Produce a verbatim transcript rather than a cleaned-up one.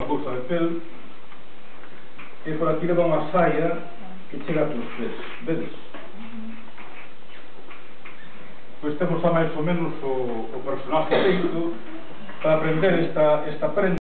a bolsa de pel e por aquí leva unha saia que chega a tus pés, vedes? Pois temos a máis ou menos o, o personaje feito para aprender esta, esta prenda.